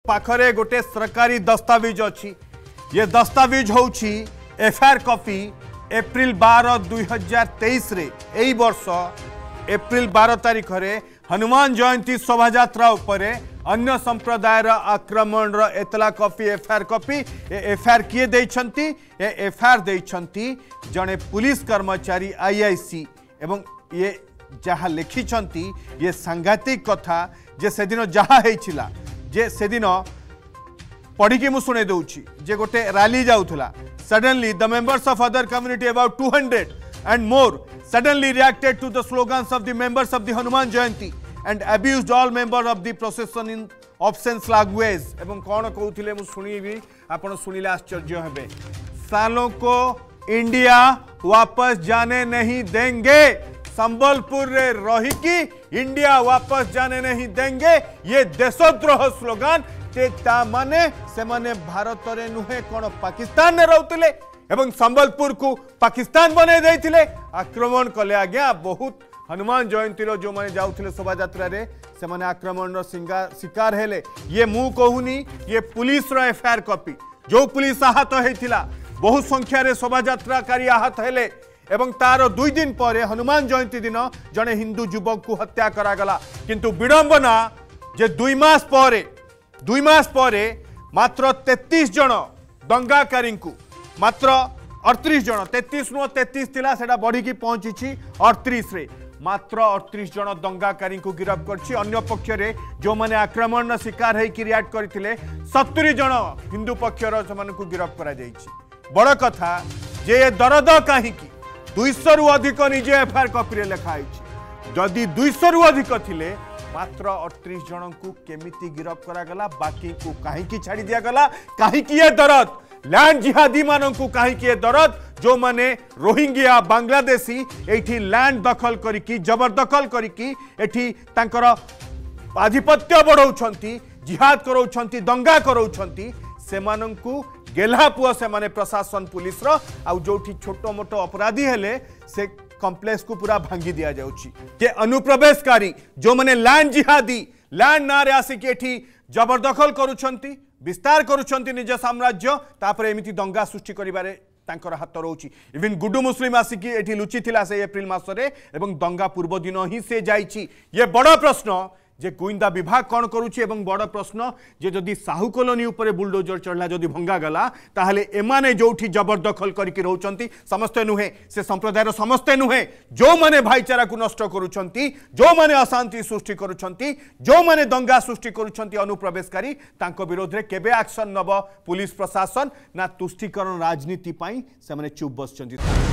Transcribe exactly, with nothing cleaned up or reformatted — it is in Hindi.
पाखरे गोटे सरकारी दस्तावेज अच्छी ये दस्तावेज हूँ एफआईआर कॉपी एप्रिल बारह दुई हजार तेईस यही वर्ष एप्रिल बारह तारीख रे हनुमान जयंती शोभा यात्रा उपरे अन्य संप्रदायर आक्रमण एतला कॉपी एफआईआर कॉपी एफआईआर किए देइछंती एफआईआर देइछंती जड़े पुलिस कर्मचारी आईआईसी एवं ये जहाँ लिखिछंती ये सांघातिक कथा जे से दिन जहाँ हेइछिला जे से दिन पढ़ी कि मु सुने दउछि जे गोटे रैली जाउथला suddenly the members of other community about two hundred and more suddenly reacted to the slogans of the members of the Hanuman Jayanti and abused all members of the procession in obscene language एवं कौन कहूथिले मु सुनिबी आपण सुनिले आश्चर्य हेबे सालों को इंडिया वापस जाने नहीं देंगे संबलपुर रे रही की इंडिया वापस जाने नहीं देंगे ये देशद्रोह स्लोगान ता माने से माने भारत रे नुहे कौन पाकिस्तान ने रहते एवं संबलपुर को पाकिस्तान बने देइथिले आक्रमण कले आज्ञा बहुत हनुमान जयंती जो मैंने जाऊे शोभा यात्रा से मैंने आक्रमण शिकार हेले ये मु कहूनी ये पुलिस रो एफआईआर कॉपी जो पुलिस आहत होता बहु संख्यार शोभा यात्राकारी आहत हेले एवं तार दुई दिन पर हनुमान जयंती दिन जड़े हिंदू युवक को हत्या करागला किंतु विडंबना जे दुई मास पर दुई मास पर मात्र तैंतीस जन दंगाकारी को मात्र अड़तीस जन तैंतीस नु तैंतीस थिला सेटा बढ़ी की पहुंची अड़तीस रे मात्र अड़तीस जन दंगाकारी को गिरफ्त करछि अन्य पक्ष रे जो माने आक्रमण शिकार है कि रिएक्ट करथिले सत्तरी जन हिंदू पक्षर से को गिरफ्त करा जाइछि बड़ कथा जे दरद कहीं दुई सौ रु अधिक निजे एफआईआर कॉपी रे लिखाई जदि दुई सौ रु अधिक थिले मात्र अड़तीस जन को केमिति गिरफ्त करागला बाकी को कहीं छाड़ी दिया गला कहीं ये दरद लैंड जिहादी मानन को कहीं ये दरद जो माने रोहिंग्या बांग्लादेशी एठी लैंड दखल करिकी जबरदखल करिकी एठी तांकर आधिपत्य बढ़ाउछंती जिहाद कराउछंती दंगा कराउछंती सेमानंकु गेल्हा पुआ से माने प्रशासन पुलिस रो आ जोठी छोटो मोटो अपराधी हेले से कॉम्प्लेक्स को पूरा भांगी दिया जाउची जे अनुप्रवेशकारी जो माने लैंड जिहादी लैंड नारे आसिक एठी जबरदखल करूछंती विस्तार करूछंती निज साम्राज्य तापर एमिति दंगा सृष्टि करिबारे तांकर हाथ रोची इवन गुडू मुस्लिम आसिक एठी लुचि थिला से एप्रिल मासरे एवं दंगा पूर्व दिन ही से जाइची ये बड़ प्रश्न जे गोइंदा विभाग कौन करुछि एवं बड़ प्रश्न जे जदि साहू कॉलोनी ऊपर बुलडोजर चढ़ला जदि भंगा गला ताहले एमाने जोठी जबरदखल करके रहउछंती समस्ते नुहे से संप्रदायर समस्ते नुहे जो माने भाईचारा को नष्ट करूछंती जो माने अशांति सृष्टि करूछंती जो माने दंगा सृष्टि करूछंती अनुप्रवेशकारी तांको विरोध रे केबे एक्शन नब पुलिस प्रशासन ना तुष्टिकरण राजनीति पाई से माने चुप बसचंती।